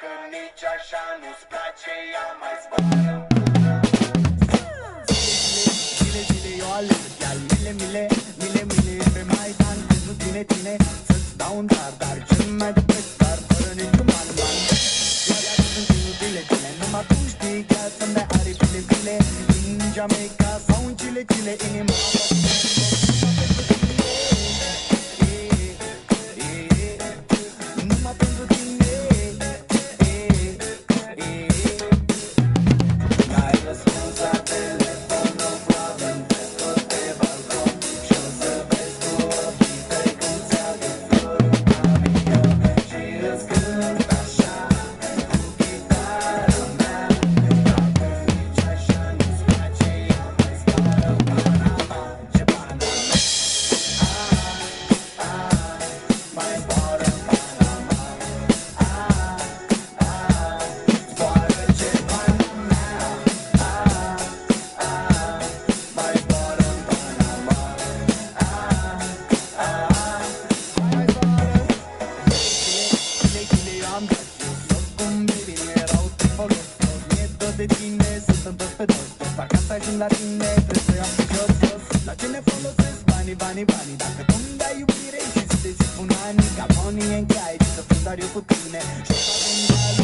nici așa nu-ți place, ea mai zboară. Zile, zile, eu alerg, iar mile, pe Maidan pentru tine, să-ți dau un dar cel mai de preț, dar fără niciun man. Iar sunt inutile, numai tu știi că să-mi dai aripile, din Jamaica sau în Chile, inima numai pentru tine. Ai răspuns la telefon, no problem, te-o pe balcon și o să vezi cu ochii tăi cum ți-arde florul pavilion și îți cânt așa cu chitara mea. Dacă nici așa nu-ți place, ea mai zboară Panama, ce Panama. Mai zboară Panama. Zboară ce Panama. Mai zboară Panama. Mai zboară. Chile, eu am dat jos cum baby, erau te folos. Mi-e dor de tine, sunt toți pe dos. Acasă ajung la tine, trebuie să iau pe jos. La ce ne folosesc banii? Dacă tu-mi dai iubire și să te zic un ani, ca Bonnie and Clyde, să fiu doar eu cu tine și o să avem